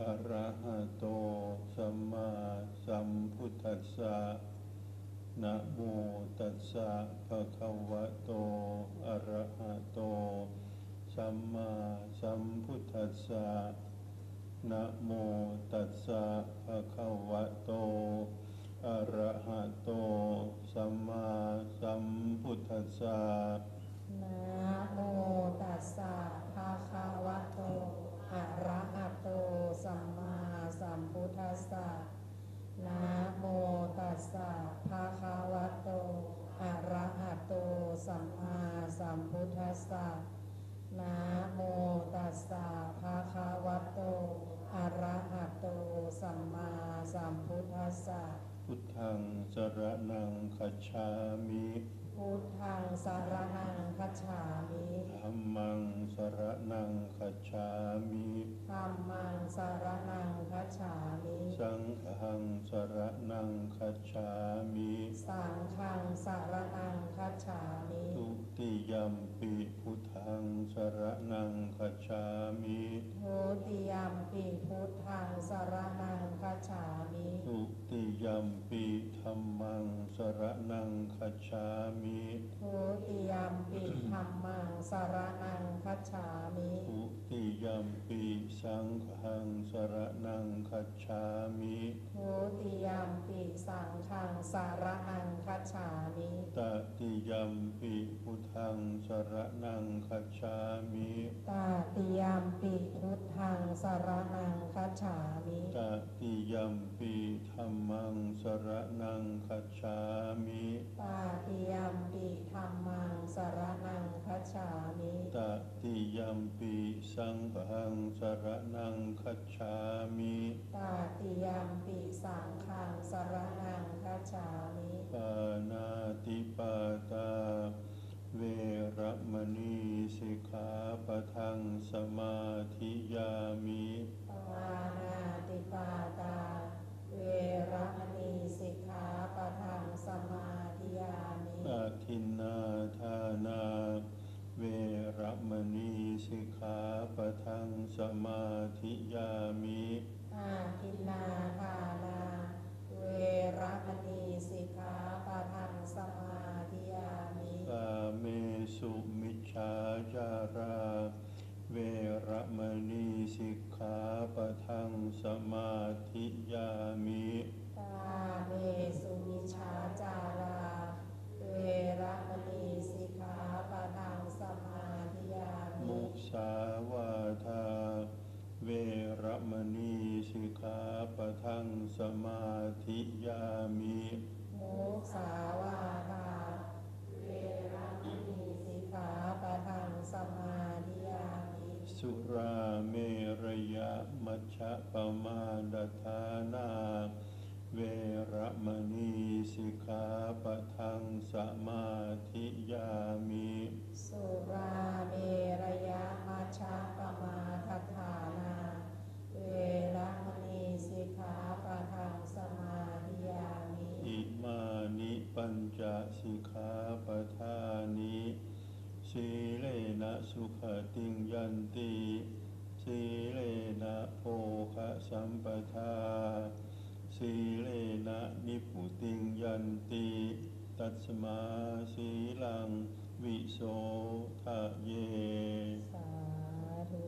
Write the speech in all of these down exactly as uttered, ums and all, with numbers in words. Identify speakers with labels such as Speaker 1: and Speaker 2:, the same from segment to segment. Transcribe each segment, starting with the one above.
Speaker 1: อะระหะโตสัมมาสัมพุทธัสสะนะโมตัสสะภะคะวะโตอะระหะโตสัมมาสัมพุทธัสสะนะโมตัสสะภะคะวะโตอะระหะโตสัมมาสัมพุทธัสสะ
Speaker 2: นะโมตัสสะภะคะวะโตอะระหะโตสัมมาสัมพุทธัสสะนะโมตัสสะภะคะวะโตอะระหะโตสัมมาสัมพุทธัสสะนะโมตัสสะภะคะวะโตอะระหะโตสัมมาสัมพุทธัสสะ
Speaker 1: พุทธังสรณังคัจฉามิ
Speaker 2: พุทธังสรณังคัจฉามิ
Speaker 1: ธัมมังสรณังคัจฉามิ
Speaker 2: ธัมมังสรณังคัจฉามิ
Speaker 1: สังฆังสรณังคัจฉามิ
Speaker 2: สังฆังสรณังคัจฉามิ
Speaker 1: ทุติยัมปิพุทธังสรณังคัจฉามิ
Speaker 2: ทุติยัมปิพุทธังสรณังคัจฉามิ
Speaker 1: ทุติยัมปิธัมมังสรณังคัจฉามิ
Speaker 2: ทุติยัมปิธัมมังสรณังคัจฉามิ
Speaker 1: ทุติยัมปิสังฆังสรณังคัจฉามิ
Speaker 2: ทุติยัมปิสังฆังสรณังคัจฉามิ
Speaker 1: ตติยัมปิพุทธังสรณังคัจฉามิ
Speaker 2: ตติยัมปิพุทธังสรณังคัจฉามิ
Speaker 1: ตติยัมปิธัมมังสรณังคัจฉามิ
Speaker 2: ตติยัมปิธัมมังสรณังคัจฉามิ
Speaker 1: ตติยัมปิสังฆังสรณังคัจฉามิ
Speaker 2: ตติยัมปิสังฆังสรณังคัจฉามิ
Speaker 1: ปานาติปาตาเวระมณีสิกขาปะทังสมาธิยามิ
Speaker 2: ปานาติปาตาเวระมณีสิกขาปะทังสมาธิยามิ
Speaker 1: อาทินนาทานาเวระมณีสิกขาปะทังสมาธิยามิ
Speaker 2: อาทินนาทานาเวระมณีสิกขาปะทังสมาธิยามิ
Speaker 1: กาเมสุมิจฉาจาราเวระมณีสิกขาปะทังสมาธิยามิ
Speaker 2: กาเมสุมิจฉาจาราเวระมณีสิกขาปะทังสมาธิยามิ
Speaker 1: มุสาวาทาเวระมณีสิกขาปะทังสมาธิยามิ
Speaker 2: มุสาวาทาเวระมณีสิกขาปะทังสมาธิยามิ
Speaker 1: สุราเมรยะมัชฌะปมาดฐานาเวระมณีสิกขาปะทังสมาธิยามิ
Speaker 2: สุราเมรยะมัชฌะปมาทฐานาเวระมณีสิกขาปะทังสมาธิยามิ
Speaker 1: อิมานิปัญจสิกขาปทานิสีเลนะสุขติงยันติสีเลนะโภคะสัมปทาสีเลนะนิพพุติงยันติตัสมาสีลังวิโสทะเย
Speaker 2: สาธุ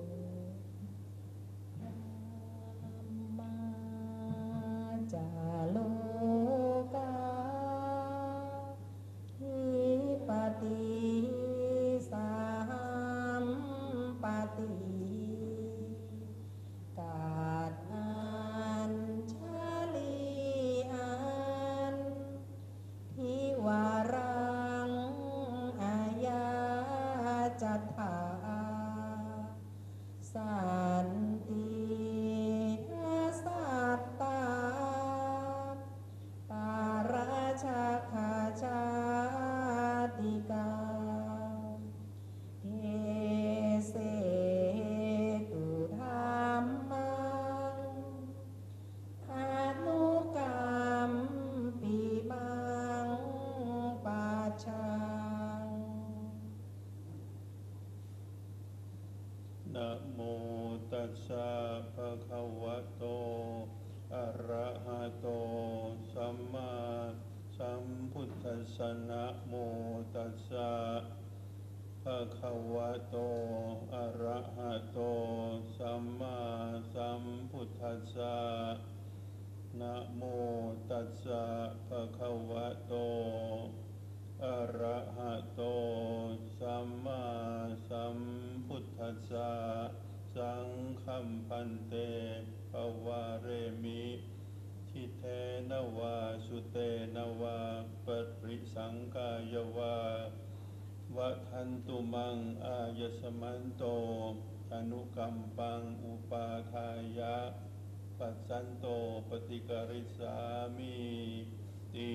Speaker 2: มาจาโลกาหิปติสัมปติกาตอัญชลีอันทิวารังอายาจัตถา
Speaker 1: ภะคะวะโตอะระหะโตสัมมาสัมพุทธัสสะนะโมตัสสะภะคะวะโตอะระหะโตสัมมาสัมพุทธัสสะนะโมตัสสะภะคะวะโตอะระหะโตสัมมาสัมพุทธัสสะสังฆัมปันเตภวะเรมิทิเทนวาสุเตนวาปริสังกายวาวะทันตุมังอายสมันโตอนุกัมปังอุปาทายะปัสสันโตปฏิกริสามิติ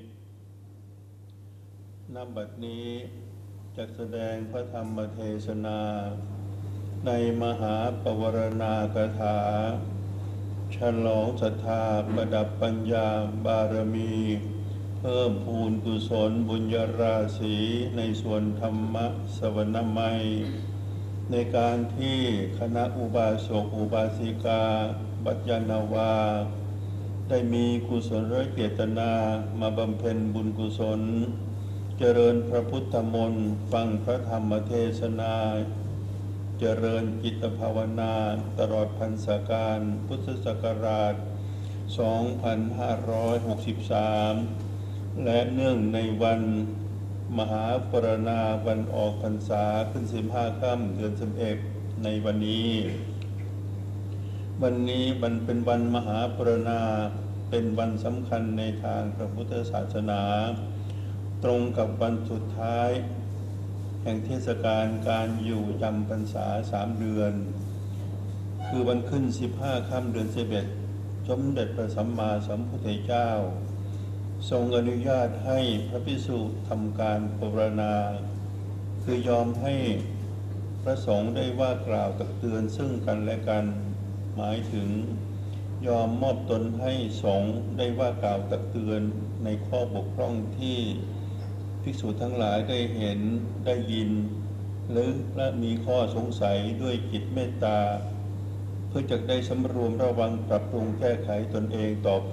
Speaker 1: ณ บัดนี้จักแสดงพระธรรมเทศนาในมหาปวารณากถาฉลองศรัทธาประดับปัญญาบารมีเพิ่มพูนกุศลบุญญาราศีในส่วนธรรมะสวนามัยในการที่คณะอุบาสกอุบาสิกาบัจญานาวาได้มีกุศลเจตนามาบำเพ็ญบุญกุศลเจริญพระพุทธมนต์ฟังพระธรรมเทศนาเจริญจิตภาวนาตลอดพรรษาการพุทธศักราช สองพันห้าร้อยหกสิบสาม และเนื่องในวันมหาปรณาวันออกพรรษาขึ้นสิบห้าค่ำเดือนสิบเอ็ดในวันนี้วันนี้มันเป็นวันมหาปรณาเป็นวันสำคัญในทางพระพุทธศาสนาตรงกับวันสุดท้ายแห่งเทศกาลการอยู่จำพรรษาสามเดือนคือวันขึ้นสิบห้าค่ำเดือนสิบเอ็ดสมเด็จพระสัมมาสัมพุทธเจ้าทรงอนุญาตให้พระภิกษุทำการปรณาคือยอมให้พระสงฆ์ได้ว่ากล่าวตักเตือนซึ่งกันและกันหมายถึงยอมมอบตนให้สงฆ์ได้ว่ากล่าวตักเตือนในข้อบกพร่องที่ภิกษุทั้งหลายได้เห็นได้ยินหรือและมีข้อสงสัยด้วยจิตเมตตาเพื่อจะได้สำรวมระวังปรับปรุงแก้ไขตนเองต่อไป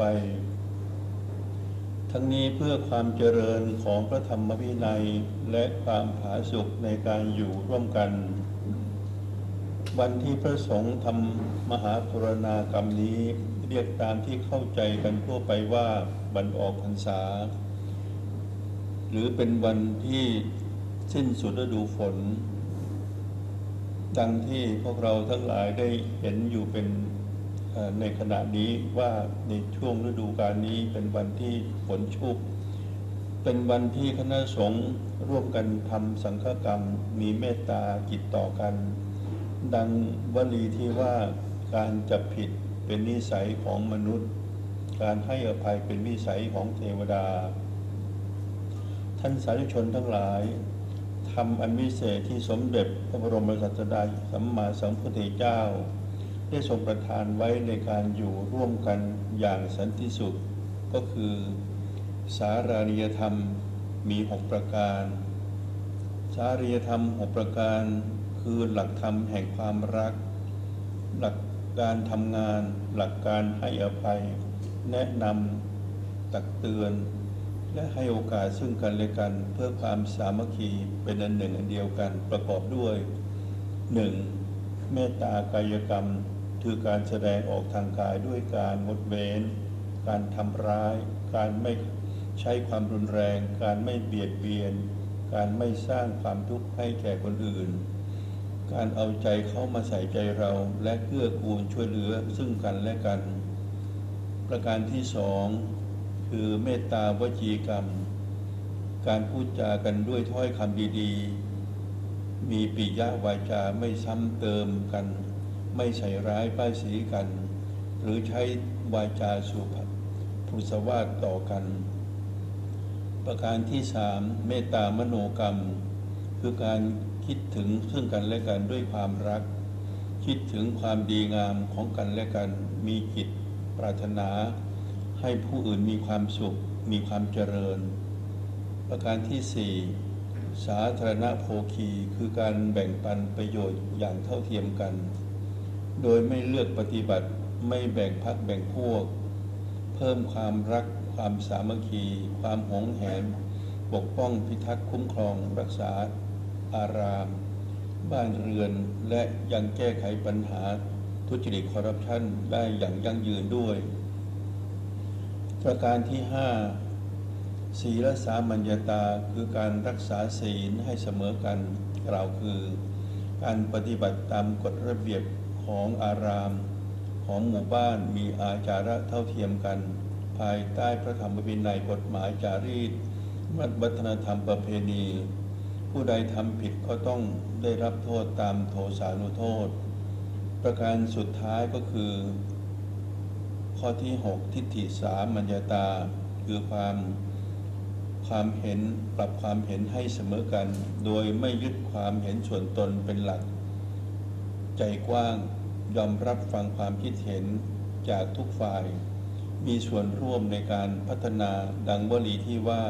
Speaker 1: ทั้งนี้เพื่อความเจริญของพระธรรมวินัยและความผาสุกในการอยู่ร่วมกันวันที่พระสงฆ์ทำมหาปรณากรรมนี้เรียกตามที่เข้าใจกันทั่วไปว่าวันออกพรรษาหรือเป็นวันที่สิ้นสุดฤดูฝนดังที่พวกเราทั้งหลายได้เห็นอยู่เป็นในขณะนี้ว่าในช่วงฤดูกาลนี้เป็นวันที่ฝนชุกเป็นวันที่คณะสงฆ์ร่วมกันทำสังฆกรรมมีเมตตาจิตต่อกันดังวลีที่ว่าการจับผิดเป็นนิสัยของมนุษย์การให้อภัยเป็นนิสัยของเทวดาท่านสาธุชนทั้งหลายทำอันวิเศษที่สมเด็จพระบรมศาสดาสัมมาสัมพุทธเจ้าได้ทรงประทานไว้ในการอยู่ร่วมกันอย่างสันติสุขก็คือสาราริยธรรมมีหกประการสาริยธรรมหกประการคือหลักธรรมแห่งความรักหลักการทำงานหลักการให้อภัยแนะนำตักเตือนและให้โอกาสซึ่งกันและกันเพื่อความสามัคคีเป็นอันหนึ่งอันเดียวกันประกอบด้วย หนึ่ง. เมตตากายกรรมคือการแสดงออกทางกายด้วยการงดเว้นการทำร้ายการไม่ใช้ความรุนแรงการไม่เบียดเบียนการไม่สร้างความทุกข์ให้แก่คนอื่นการเอาใจเข้ามาใส่ใจเราและเกื้อกูลช่วยเหลือซึ่งกันและกันประการที่สองคือเมตตาวจีกรรมการพูดจากันด้วยถ้อยคำดีๆมีปิยวาจาไม่ซ้ำเติมกันไม่ใส่ร้ายป้ายสีกันหรือใช้วาจาสุภาพพุสวาทต่อกันประการที่สามเมตตามโนกรรมคือการคิดถึงซึ่งกันและกันด้วยความรักคิดถึงความดีงามของกันและกันมีจิตปรารถนาให้ผู้อื่นมีความสุขมีความเจริญประการที่สี่สาธารณโภคีคือการแบ่งปันประโยชน์อย่างเท่าเทียมกันโดยไม่เลือกปฏิบัติไม่แบ่งพรรคแบ่งพวกเพิ่มความรักความสามัคคีความหวงแหนปกป้องพิทักษ์คุ้มครองรักษาอารามบ้านเรือนและยังแก้ไขปัญหาทุจริตคอร์รัปชันได้อย่างยั่งยืนด้วยประการที่ห้าศีลสามัญญาตาคือการรักษาศีลให้เสมอกันกล่าวคือการปฏิบัติตามกฎระเบียบของอารามของหมู่บ้านมีอาจาระเท่าเทียมกันภายใต้พระธรรมวินัยกฎหมายจารีตวัฒนธรรมประเพณีผู้ใดทำผิดก็ต้องได้รับโทษตามโทสานุโทษประการสุดท้ายก็คือข้อที่หกทิฏฐิสามัญญาตาคือความความเห็นปรับความเห็นให้เสมอกันโดยไม่ยึดความเห็นส่วนตนเป็นหลักใจกว้างยอมรับฟังความคิดเห็นจากทุกฝ่ายมีส่วนร่วมในการพัฒนาดังวลีที่ว่า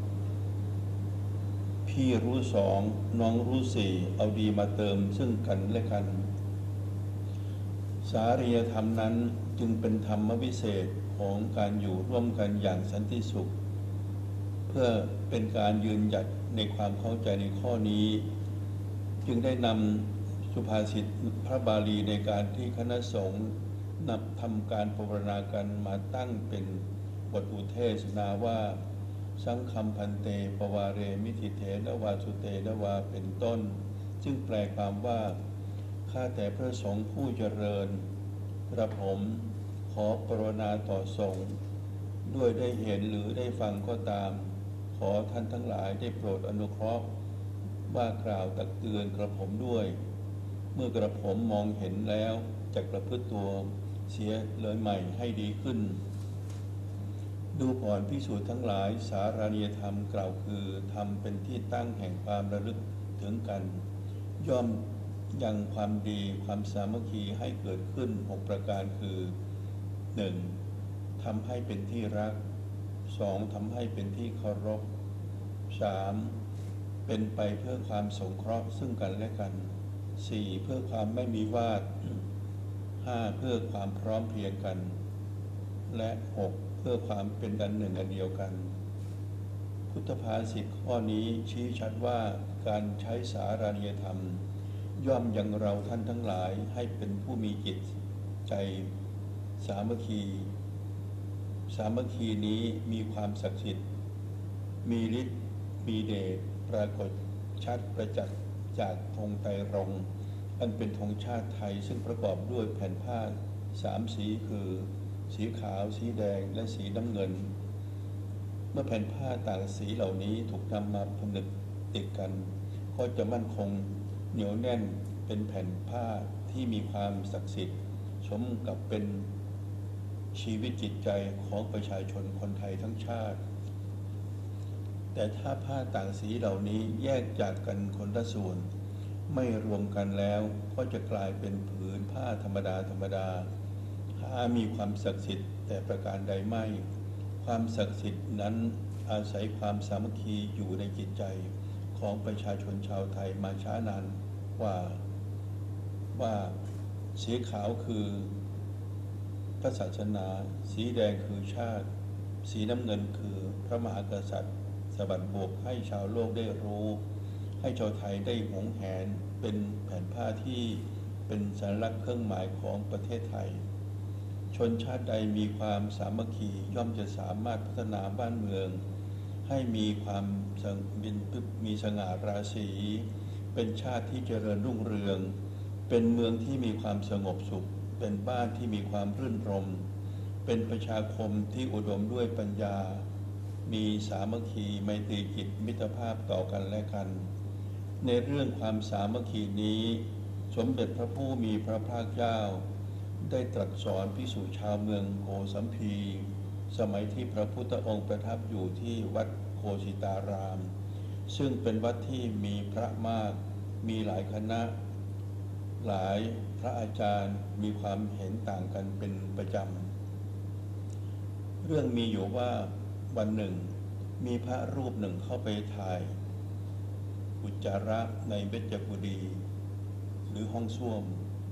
Speaker 1: พี่รู้สองน้องรู้สี่เอาดีมาเติมซึ่งกันและกันสารียธรรมนั้นจึงเป็นธรรมวิเศษของการอยู่ร่วมกันอย่างสันติสุขเพื่อเป็นการยืนหยัดในความเข้าใจในข้อนี้จึงได้นำสุภาษิตพระบาลีในการที่คณะสงฆ์นำทำการปรารณากันมาตั้งเป็นบทอุเทศนาว่าสังฆัมพันเตปวาเรมิถิเถนวาสุเตนวาเป็นต้นซึ่งแปลความว่าข้าแต่พระสงฆ์ผู้เจริญกระผมขอปรารณาต่อสงฆ์ด้วยได้เห็นหรือได้ฟังก็ตามขอท่านทั้งหลายได้โปรดอนุเคราะห์ว่ากล่าวตักเตือนกระผมด้วยเมื่อกระผมมองเห็นแล้วจะประพฤติตัวเสียเลยใหม่ให้ดีขึ้นดูก่อนภิกษุทั้งหลายสารานิยธรรมกล่าวคือธรรมเป็นที่ตั้งแห่งความระลึกถึงกันย่อมยังความดีความสามัคคีให้เกิดขึ้นหกประการคือ หนึ่ง. ทำให้เป็นที่รัก สอง. ทำให้เป็นที่เคารพ สาม. เป็นไปเพื่อความสงเคราะห์ซึ่งกันและกัน สี่. เพื่อความไม่มีวาท ห้า. เพื่อความพร้อมเพรียงกันและหกเพื่อความเป็นอันหนึ่งอันเดียวกันพุทธภาษิตข้อนี้ชี้ชัดว่าการใช้สารานิยธรรมย่อมยังเราท่านทั้งหลายให้เป็นผู้มีจิตใจสามัคคีสามัคคีนี้มีความศักดิ์สิทธิ์มีฤทธิ์มีเดชปรากฏชัดประจักษ์จากธงไตรรงค์อันเป็นธงชาติไทยซึ่งประกอบด้วยแผ่นผ้าสามสีคือสีขาวสีแดงและสีน้ำเงินเมื่อแผ่นผ้าต่างสีเหล่านี้ถูกนำมาผนึกติดกันก็จะมั่นคงเหนียวแน่นเป็นแผ่นผ้าที่มีความศักดิ์สิทธิ์สมกับเป็นชีวิตจิตใจของประชาชนคนไทยทั้งชาติแต่ถ้าผ้าต่างสีเหล่านี้แยกจากกันคนละส่วนไม่รวมกันแล้วก็จะกลายเป็นผืนผ้าธรรมดาธรรมดาหามีความศักดิ์สิทธิ์แต่ประการใดไม่ความศักดิ์สิทธิ์นั้นอาศัยความสามัคคีอยู่ในจิตใจของประชาชนชาวไทยมาช้านานว่าว่าสีขาวคือพระศาสนาสีแดงคือชาติสีน้ำเงินคือพระมหากษัตริย์สบัดบกให้ชาวโลกได้รู้ให้ชาวไทยได้หวงแหนเป็นแผ่นผ้าที่เป็นสัญลักษณ์เครื่องหมายของประเทศไทยชนชาติใดมีความสามัคคีย่อมจะสามารถพัฒนาบ้านเมืองให้มีความมีสง่าราศีเป็นชาติที่เจริญรุ่งเรืองเป็นเมืองที่มีความสงบสุขเป็นบ้านที่มีความรื่นรมย์เป็นประชาคมที่อุดมด้วยปัญญามีสามัคคีไมตรีจิตมิตรภาพต่อกันและกันในเรื่องความสามัคคีนี้สมเด็จพระผู้มีพระภาคเจ้าได้ตรัสสอนภิกษุชาวเมืองโกสัมพีสมัยที่พระพุทธองค์ประทับอยู่ที่วัดโคสิตารามซึ่งเป็นวัดที่มีพระมากมีหลายคณะหลายพระอาจารย์มีความเห็นต่างกันเป็นประจำเรื่องมีอยู่ว่าวันหนึ่งมีพระรูปหนึ่งเข้าไปถ่ายอุจจาระในเวชกุฎีหรือห้องส้วม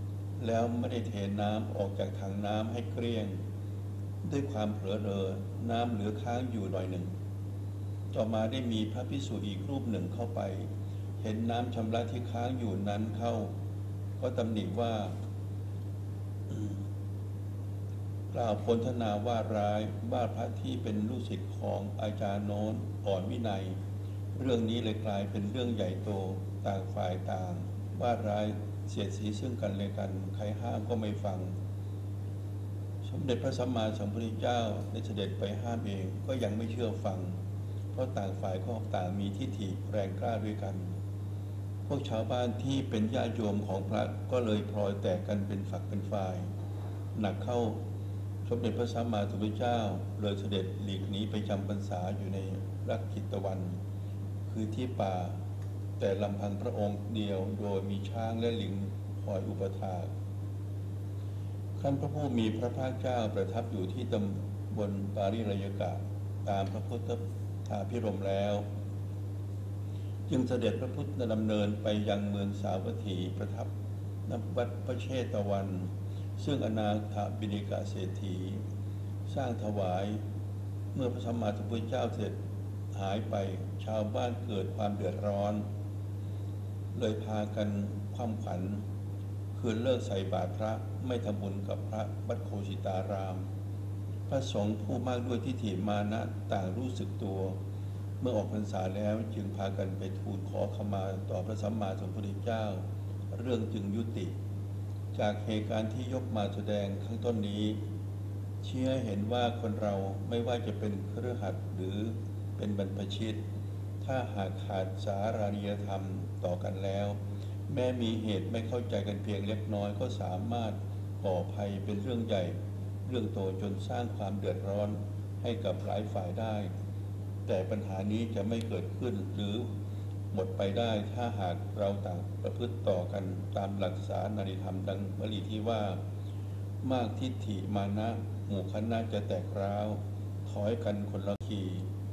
Speaker 1: แล้วไม่ได้เทน้ำออกจากถังน้ำให้เกลี้ยงด้วยความเผลอเรอน้ำเหลือค้างอยู่หน่อยหนึ่งต่อมาได้มีพระภิกษุอีกรูปหนึ่งเข้าไปเห็นน้ำชำระที่ค้างอยู่นั้นเข้าก็ตำหนิว่ากล่าวพลทนาว่าร้ายว่าพระที่เป็นลูกศิษย์ของอาจารย์โน้นอ่อนวินัยเรื่องนี้เลยกลายเป็นเรื่องใหญ่โตต่างฝ่ายต่างว่าร้ายเสียดสีซึ่งกันและกันใครห้ามก็ไม่ฟังสมเด็จพระสัมมาสัมพุทธเจ้าได้เสด็จไปห้ามเองก็ยังไม่เชื่อฟังเพราะต่างฝ่ายก็ต่างมีทิฏฐิแรงกล้าด้วยกันพวกชาวบ้านที่เป็นญาติโยมของพระก็เลยพลอยแตกกันเป็นฝักเป็นฝ่ายหนักเข้าสมเด็จพระสัมมาสัมพุทธเจ้าเลยเสด็จหลีกหนีไปจำพรรษาอยู่ในรักขิตวันคือที่ป่าแต่ลำพังพระองค์เดียวโดยมีช้างและลิงคอยอุปถากครั้นพระผู้มีพระภาคเจ้าประทับอยู่ที่ตำบลปาริรยกะตามพระพุทธธาภิรมย์แล้วจึงเสด็จพระพุทธดำเนินไปยังเมืองสาวัตถีประทับณวัดพระเชตวันซึ่งอนาถบิณฑิกะเศรษฐีสร้างถวายเมื่อพระสัมมาสัมพุทธเจ้าเสร็จหายไปชาวบ้านเกิดความเดือดร้อนเลยพากันคว่ำขันคืนเลิกใส่บาตรพระไม่ทำบุญกับพระวัดโคสิตารามพระสงฆ์ผู้มากด้วยทิฏฐิมานะต่างรู้สึกตัวเมื่อออกพรรษาแล้วจึงพากันไปทูลขอขมาต่อพระสัมมาสัมพุทธเจ้าเรื่องจึงยุติจากเหตุการณ์ที่ยกมาแสดงข้างต้นนี้เชื่อเห็นว่าคนเราไม่ว่าจะเป็นคฤหัสถ์หรือเป็นบรรพชิตถ้าหากขาดสารานิยธรรมต่อกันแล้วแม้มีเหตุไม่เข้าใจกันเพียงเล็กน้อยก็สามารถก่อภัยเป็นเรื่องใหญ่เรื่องโตจนสร้างความเดือดร้อนให้กับหลายฝ่ายได้แต่ปัญหานี้จะไม่เกิดขึ้นหรือหมดไปได้ถ้าหากเราต่างประพฤติต่อกันตามหลักสานาริธรรมดังวลีที่ว่ามากทิฏฐิมานะหมู่คณะจะแตกร้าวถอยกันคนละที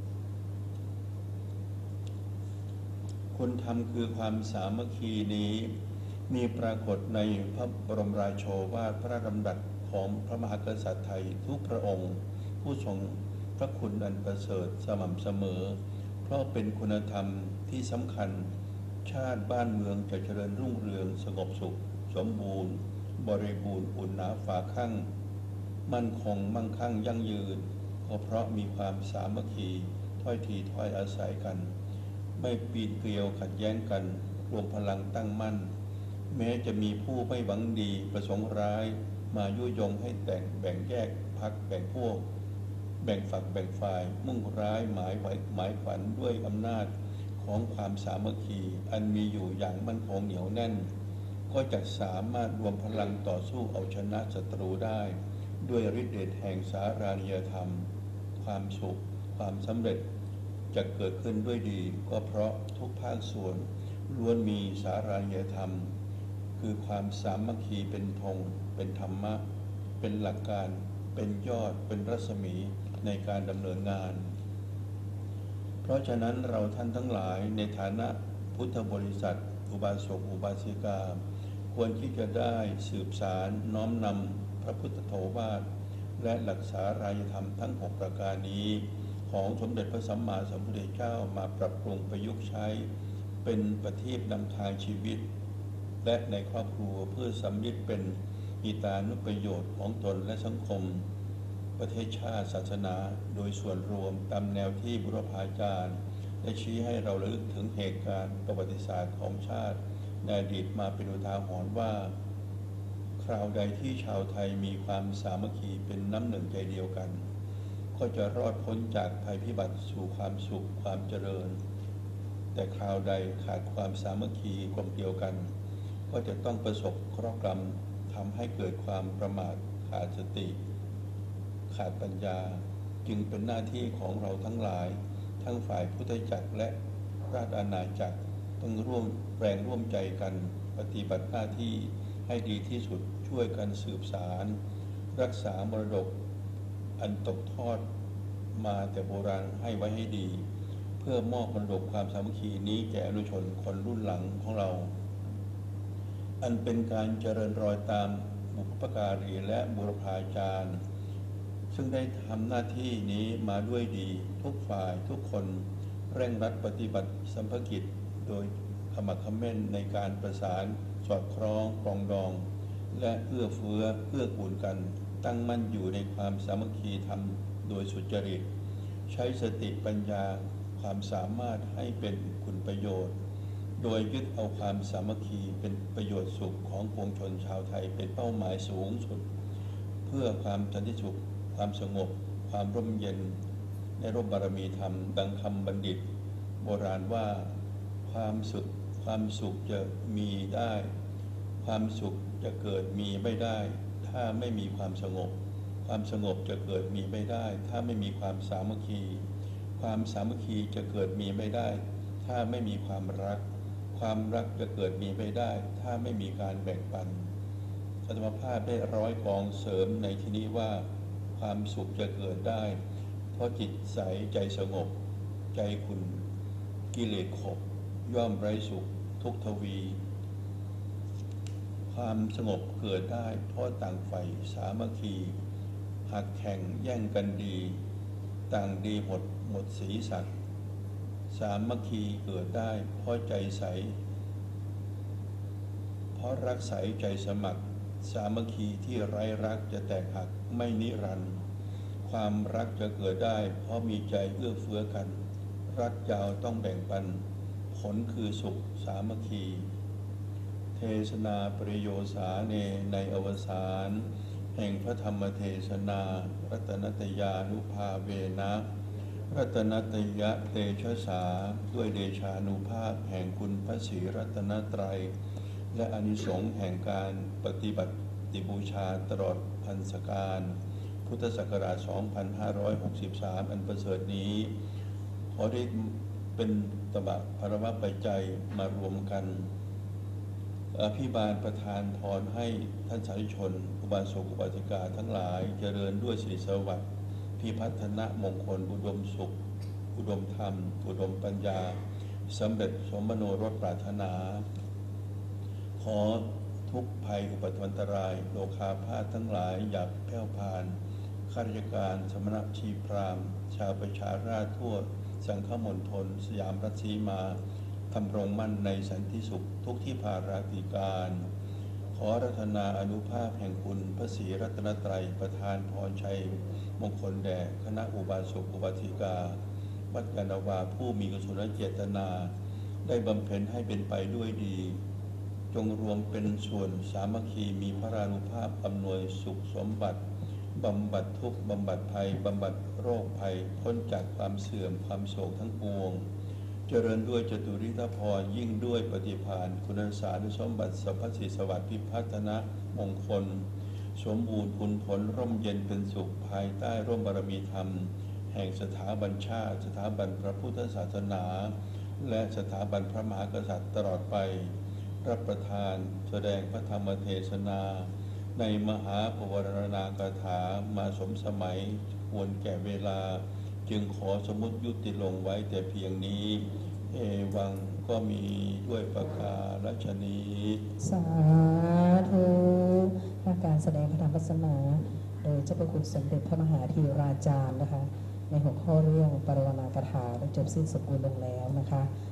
Speaker 1: คุณธรรมคือความสามัคคีนี้มีปรากฏในพระบรมราโชวาทพระดำรัสของพระมหากษัตริย์ไทยทุกพระองค์ผู้ทรงพระคุณอันประเสริฐสม่ำเสมอเพราะเป็นคุณธรรมที่สำคัญชาติบ้านเมืองจะเจริญรุ่งเรืองสงบสุขสมบูรณ์บริบูรณ์อุ่นหนาฝาข้างมั่นคงมั่งคั่งยั่งยืนก็เพราะมีความสามัคคีถ้อยทีถ้อยอาศัยกันไม่ปีนเกลียวขัดแย้งกันรวมพลังตั้งมั่นแม้จะมีผู้ไม่หวังดีประสงค์ร้ายมายุยงให้แต่งแบ่งแยกพรรคแบ่งพวกแบ่งฝักแบ่งฝ่ายมุ่งร้ายหมายไว้หมายฝันด้วยอำนาจของความสามัคคีอันมีอยู่อย่างมั่นคงเหนียวแน่นก็จะสามารถรวมพลังต่อสู้เอาชนะศัตรูได้ด้วยฤทธิ์เดชแห่งสารานิยธรรมความสุขความสำเร็จจะเกิดขึ้นด้วยดีก็เพราะทุกภาคส่วนล้วนมีสารานิยธรรมคือความสามัคคีเป็นธงเป็นธรรมะเป็นหลักการเป็นยอดเป็นรัศมีในการดำเนินงานเพราะฉะนั้นเราท่านทั้งหลายในฐานะพุทธบริษัทอุบาสกอุบาสิกาควรที่จะได้สืบสารน้อมนำพระพุทธโธวาทและหลักสารายธรรมทั้งหกประการนี้ของสมเด็จพระสัมมาสัมพุทธเจ้ามาปรับปรุงประยุกต์ใช้เป็นประทีปนำทางชีวิตและในครอบครัวเพื่อสำลิดเป็นมีตานุประโยชน์ของตนและสังคมประเทศชาติศาสนาโดยส่วนรวมตามแนวที่บุรพาจารย์ได้ชี้ให้เราระลึกถึงเหตุการณ์ประวัติศาสตร์ของชาติในอดีตมาเป็นอุทาหรณ์ว่าคราวใดที่ชาวไทยมีความสามัคคีเป็นน้ำหนึ่งใจเดียวกันก็จะรอดพ้นจากภัยพิบัติสู่ความสุขความเจริญแต่คราวใดขาดความสามัคคีกลมเกลียวกันก็จะต้องประสบเคราะห์กรรมทำให้เกิดความประมาทขาดสติขาดปัญญาจึงเป็นหน้าที่ของเราทั้งหลายทั้งฝ่ายพุทธจักรและราชอาณาจักรต้องร่วมแรงร่วมใจกันปฏิบัติหน้าที่ให้ดีที่สุดช่วยกันสืบสารรักษามรดกอันตกทอดมาแต่โบราณให้ไว้ให้ดีเพื่อมอบมรดกความสามัคคีนี้แก่อนุชนคนรุ่นหลังของเราอันเป็นการเจริญรอยตามบุพการีและบุรพาจารย์ซึ่งได้ทำหน้าที่นี้มาด้วยดีทุกฝ่ายทุกคนเร่งรัดปฏิบัติสัมภกิจโดยขมักเขม้นในการประสานสอดคล้องปรองดองและเอื้อเฟื้อเอื้อกูลกันตั้งมั่นอยู่ในความสามัคคีธรรมโดยสุจริตใช้สติปัญญาความสามารถให้เป็นคุณประโยชน์โดยยึดเอาความสามัคคีเป็นประโยชน์สุขของปวงชนชาวไทยเป็นเป้าหมายสูงสุดเพื่อความสันติสุขความสงบความร่มเย็นในร่มบารมีธรรมดังคำบัณฑิตโบราณว่าความสุขความสุขจะมีได้ความสุขจะเกิดมีไม่ได้ถ้าไม่มีความสงบความสงบจะเกิดมีไม่ได้ถ้าไม่มีความสามัคคีความสามัคคีจะเกิดมีไม่ได้ถ้าไม่มีความรักความรักจะเกิดมีไม่ได้ถ้าไม่มีการแบ่งปันอาตมาภาพได้ร้อยกองเสริมในที่นี้ว่าความสุขจะเกิดได้เพราะจิตใสใจสงบใจคุณกิเลสขบย่อมไร้สุขทุกทวีความสงบเกิดได้เพราะต่างฝ่ายสามัคคีหักแข่งแย่งกันดีต่างดีหมดหมดสีสัตว์สามัคคีเกิดได้เพราะใจใสเพราะรักใสใจสมัครสามัคคีที่ไร้รักจะแตกหักไม่นิรันดร์ความรักจะเกิดได้เพราะมีใจเอื้อเฟื้อกันรักยาวต้องแบ่งปันผลคือสุขสามัคคีเทศนาปริโยสาเนในอวสานแห่งพระธรรมเทศนารัตนตยานุภาเวนะรัตนตยะเตชะสาด้วยเดชานุภาพแห่งคุณพระศรีรัตนตรัยและอานิสงส์แห่งการปฏิบัติบูชาตลอดพรรษกาลพุทธศักราช สองพันห้าร้อยหกสิบสาม อันประเสริฐนี้ขอได้เป็นตบะภรวะปัจจัยมารวมกันอภิบาลประทานพรให้ท่านสาธุชนอุบาสกอุบาสิกาทั้งหลายเจริญด้วยสิริสวัสดิ์พิพัฒนมงคลอุดมสุขอุดมธรรมอุดมปัญญาสำเร็จสมมโนรสปรารถนาขอทุกภัยอุปทวันตรายโลคาพาธทั้งหลายอย่าแผ่วพานข้าราชการสมณชีพราหมณ์ชาวประชาราษฎร์ทั่วสังฆมณฑลสยามรัชสีมาทำรงมั่นในสันติสุขทุกที่ภาราติการขอรัตนาอนุภาพแห่งคุณพระศรีรัตนตรัยประทานพรชัยมงคลแด่คณะอุบาสกอุบาสิกาวัดยานนาวาผู้มีกุศลเจตนาได้บำเพ็ญให้เป็นไปด้วยดีจงรวมเป็นส่วนสามัคคีมีพระรานุภาพอำนวยสุขสมบัติบำบัดทุกข์บำบัดภัยบำบัดโรคภัยพ้นจากความเสื่อมความโศกทั้งปวงเจริญด้วยจตุริทพรยิ่งด้วยปฏิภาณคุณสานุสมบัติสัพพสิสวัสดิ์พิพัฒนะมงคลสมบูรณ์คุณผลร่มเย็นเป็นสุขภายใต้ร่มบารมีธรรมแห่งสถาบันชาติสถาบันพระพุทธศาสนาและสถาบันพระมหากษัตริย์ตลอดไปรับประทานแสดงพระธรรมเทศนาในมหาปวารณากถามาสมสมัยควรแก่เวลาจึงขอสมมุติยุติลงไว้แต่เพียงนี้เอวังก็มีด้วยประการฉนี้
Speaker 2: สาธุการแสดงพระธรรมเทศนาโดยเจ้าพระคุณสมเด็จพระมหาธีราจารย์นะคะในหัวข้อเรื่องปรวรณากถาได้จบสิ้นสมบูรณ์ลงแล้วนะคะ